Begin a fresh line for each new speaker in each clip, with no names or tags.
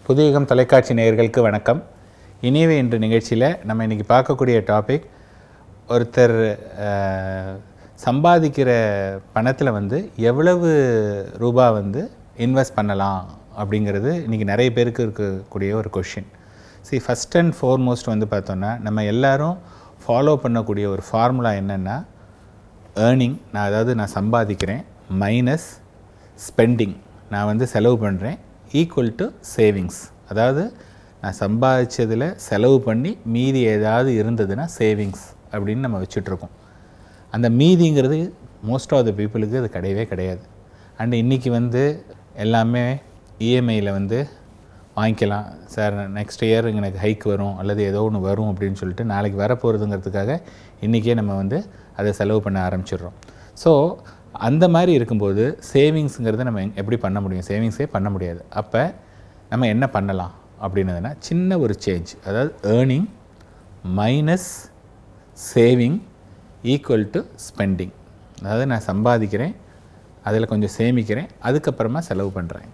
புதுயுகம் தொலைக்காட்சி நேயர்களுக்கு வணக்கம். இனியவை இன்று நிகழ்ச்சியில் நம்ம இன்றைக்கி பார்க்கக்கூடிய டாபிக், ஒருத்தர் சம்பாதிக்கிற பணத்தில் எவ்வளவு ரூபா இன்வெஸ்ட் பண்ணலாம் அப்படிங்கிறது இன்றைக்கி நிறைய பேருக்கு இருக்கக்கூடிய ஒரு கொஷின். ஃபஸ்ட் அண்ட் ஃபோர்மோஸ்ட் பார்த்தோன்னா, நம்ம எல்லாரும் ஃபாலோ பண்ணக்கூடிய ஒரு ஃபார்முலா என்னென்னா, ஏர்னிங், நான் சம்பாதிக்கிறேன், மைனஸ் ஸ்பெண்டிங், நான் செலவு பண்ணுறேன், ஈக்குவல் டு சேவிங்ஸ். அதாவது நான் சம்பாதிச்சதில் செலவு பண்ணி மீதி ஏதாவது இருந்ததுன்னா சேவிங்ஸ் அப்படின்னு நம்ம வச்சுட்ருக்கோம். அந்த மீதிங்கிறது மோஸ்ட் ஆஃப் த பீப்புளுக்கு அது கிடையவே கிடையாது. அண்ட் இன்றைக்கி எல்லாமே இஎம்ஐயில் வாங்கிக்கலாம் சார், நெக்ஸ்ட் இயர் எனக்கு ஹைக் வரும் அல்லது ஏதோ ஒன்று வரும் அப்படின்னு சொல்லிட்டு நாளைக்கு வரப்போகிறதுங்கிறதுக்காக இன்றைக்கே நம்ம அதை செலவு பண்ண ஆரம்பிச்சிடுறோம். ஸோ அந்த மாதிரி இருக்கும்போது சேவிங்ஸுங்கிறத நம்ம எப்படி பண்ண முடியும்? சேவிங்ஸே பண்ண முடியாது. அப்போ நம்ம என்ன பண்ணலாம் அப்படின்னதுன்னா, சின்ன ஒரு சேஞ்ச், அதாவது earning minus saving equal to spending. அதாவது நான் சம்பாதிக்கிறேன், அதில் கொஞ்சம் சேமிக்கிறேன், அதுக்கப்புறமா செலவு பண்ணுறேன்.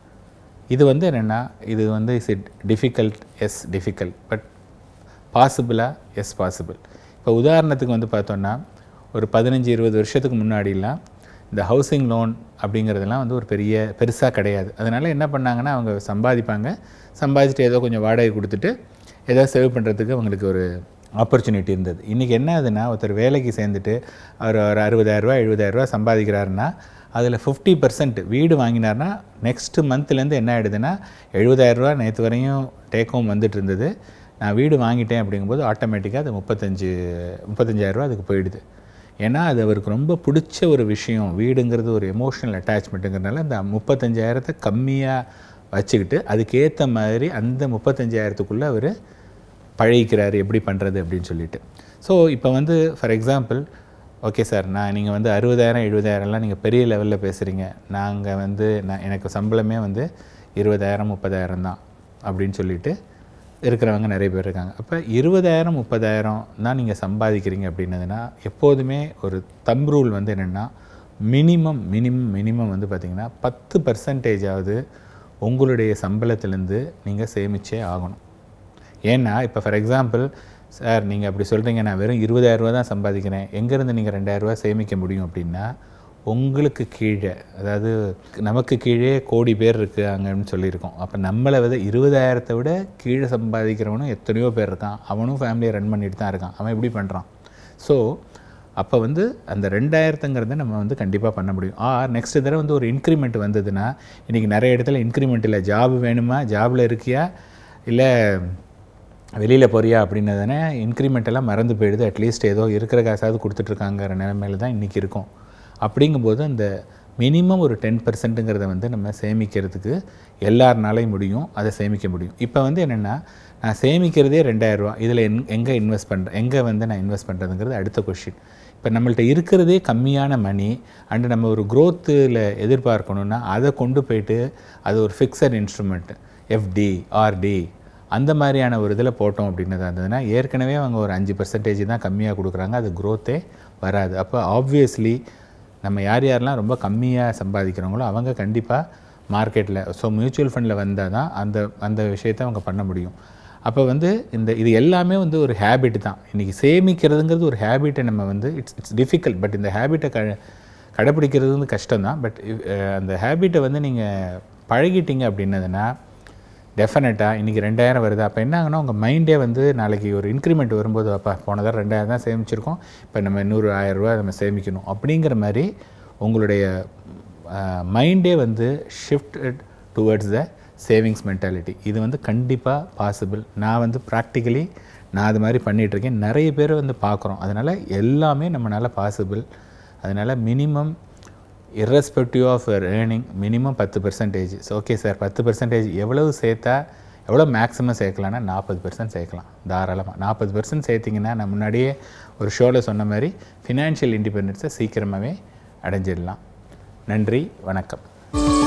இது என்னென்னா, இது is it difficult? Yes difficult, but பாசிபிளா? Yes possible. இப்போ உதாரணத்துக்கு பார்த்தோன்னா, ஒரு 15-20 வருஷத்துக்கு முன்னாடிலாம் இந்த ஹவுசிங் லோன் அப்படிங்கிறதெல்லாம் ஒரு பெருசாக கிடையாது. அதனால் என்ன பண்ணாங்கன்னா, அவங்க சம்பாதிச்சுட்டு ஏதோ கொஞ்சம் வாடகை கொடுத்துட்டு ஏதோ சேவ் பண்ணுறதுக்கு அவங்களுக்கு ஒரு ஆப்பர்ச்சுனிட்டி இருந்தது. இன்றைக்கி என்ன ஆகுதுன்னா, ஒருத்தர் வேலைக்கு சேர்ந்துட்டு அவர் ஒரு 60,000 70,000 சம்பாதிக்கிறாருன்னா, அதில் 50% வீடு வாங்கினார்னா நெக்ஸ்ட்டு மந்த்லேருந்து என்ன ஆகிடுதுன்னா, 70,000 நேற்று வரையும் டேக் ஹோம் வந்துட்டு இருந்தது, நான் வீடு வாங்கிட்டேன் அப்படிங்கும்போது ஆட்டோமேட்டிக்காக அது 35,000 அதுக்கு போயிடுது. ஏன்னா அது அவருக்கு ரொம்ப பிடிச்ச ஒரு விஷயம். வீடுங்கிறது ஒரு எமோஷ்னல் அட்டாச்மெண்ட்டுங்கிறதுனால அந்த 35,000 கம்மியாக வச்சுக்கிட்டு அதுக்கேற்ற மாதிரி அந்த 35,000க்குள்ளே அவர் பழகிக்கிறாரு எப்படி பண்ணுறது அப்படின்னு சொல்லிட்டு. ஸோ இப்போ ஃபார் எக்ஸாம்பிள், ஓகே சார், நீங்கள் 60,000 70,000லாம் நீங்கள் பெரிய லெவலில் பேசுகிறீங்க, நாங்கள் எனக்கு சம்பளமே 20,000 30,000 தான் அப்படின்னு சொல்லிட்டு இருக்கிறவங்க நிறைய பேர் இருக்காங்க. அப்போ 20,000 30,000 தான் நீங்கள் சம்பாதிக்கிறீங்க அப்படின்னதுன்னா, எப்போதுமே ஒரு தம் ரூல் என்னென்னா, மினிமம் பார்த்திங்கன்னா 10% உங்களுடைய சம்பளத்திலேருந்து நீங்கள் சேமிச்சே ஆகணும். ஏன்னா இப்போ ஃபார் எக்ஸாம்பிள், சார் நீங்கள் அப்படி சொல்கிறீங்க, நான் வெறும் 20,000 தான் சம்பாதிக்கிறேன், எங்கேருந்து நீங்கள் 2,000 சேமிக்க முடியும் அப்படின்னா, உங்களுக்கு கீழே, அதாவது நமக்கு கீழே கோடி பேர் இருக்காங்கன்னு சொல்லியிருக்கோம். அப்போ நம்மளை 20,000 விட கீழே சம்பாதிக்கிறவனும் எத்தனையோ பேர் இருக்கான். அவனும் ஃபேமிலியை ரன் பண்ணிட்டு தான் இருக்கான். அவன் எப்படி பண்ணுறான்? ஸோ அப்போ அந்த 2,000ங்கிறத நம்ம கண்டிப்பாக பண்ண முடியும். நெக்ஸ்ட் தடவை ஒரு இன்க்ரிமெண்ட் வந்ததுன்னா, இன்றைக்கி நிறைய இடத்துல இன்க்ரிமெண்ட் இல்லை, ஜாப் வேணுமா, ஜாபில் இருக்கியா இல்லை வெளியில் போறியா அப்படின்னதானே இன்க்ரிமெண்ட்டெல்லாம் மறந்து போயிடுது. அட்லீஸ்ட் ஏதோ இருக்கிற காசாவது கொடுத்துட்ருக்காங்கிற நிலைமையில் தான் இன்றைக்கி இருக்கும். அப்படிங்கும்போது அந்த மினிமம் ஒரு 10%ங்கிறத நம்ம சேமிக்கிறதுக்கு எல்லாருனாலையும் முடியும், அதை சேமிக்க முடியும். இப்போ என்னென்னா, நான் சேமிக்கிறதே 2,000, இதில் எங்கே இன்வெஸ்ட் பண்ணுறேன், எங்கே நான் இன்வெஸ்ட் பண்ணுறதுங்கிறது அடுத்த கொஷின். இப்போ நம்மள்ட்ட இருக்கிறதே கம்மியான மணி அண்டு நம்ம ஒரு க்ரோத்தில் எதிர்பார்க்கணுன்னா, அதை கொண்டு போயிட்டு அது ஒரு ஃபிக்ஸட் இன்ஸ்ட்ருமெண்ட், எஃப்டி ஆர்டி அந்த மாதிரியான ஒரு இதில் போட்டோம் அப்படின்னது இருந்ததுன்னா, ஏற்கனவே அவங்க ஒரு 5% தான் கம்மியாக கொடுக்குறாங்க, அது க்ரோத்தே வராது. அப்போ ஆப்வியஸ்லி நம்ம யாரெல்லாம் ரொம்ப கம்மியாக சம்பாதிக்கிறவங்களோ அவங்க கண்டிப்பாக மார்க்கெட்டில், ஸோ மியூச்சுவல் ஃபண்டில் வந்தால் தான் அந்த விஷயத்தை அவங்க பண்ண முடியும். அப்போ இது எல்லாமே ஒரு ஹேபிட் தான். இன்றைக்கி சேமிக்கிறதுங்கிறது ஒரு ஹேபிட்டை நம்ம இட்ஸ் டிஃபிகல்ட், பட் இந்த ஹேபிட்டை கடைப்பிடிக்கிறது கஷ்டம் தான். பட் அந்த ஹேபிட்டை நீங்கள் பழகிட்டீங்க அப்படின்னதுன்னா, டெஃபினட்டாக இன்றைக்கி 2,000 வருது. அப்போ என்ன ஆகுனா, உங்கள் மைண்டே நாளைக்கு ஒரு இன்க்ரிமெண்ட் வரும்போது, அப்போ போனதாக 2,000 தான் சேமிச்சிருக்கோம், இப்போ நம்ம 100,000 நம்ம சேமிக்கணும் அப்படிங்கிற மாதிரி உங்களுடைய மைண்டே shifted towards the savings mentality. இது கண்டிப்பாக பாசிபிள். நான் ப்ராக்டிக்கலி நான் அது மாதிரி பண்ணிகிட்ருக்கேன், நிறைய பேர் பார்க்குறோம். அதனால் எல்லாமே நம்மளால் பாசிபிள். அதனால் minimum irrespective of your earning minimum 10%. Okay sir, 10% எவ்வளவு சேர்த்தா எவ்வளோ மேக்ஸிமம் சேர்க்கலான்னா 40% சேர்க்கலாம் தாராளமாக. 40% சேர்த்திங்கன்னா, நான் முன்னாடியே ஒரு ஷோவில் சொன்ன மாதிரி ஃபினான்ஷியல் இண்டிபெண்டன்ஸை சீக்கிரமாகவே அடைஞ்சிடலாம். நன்றி, வணக்கம்.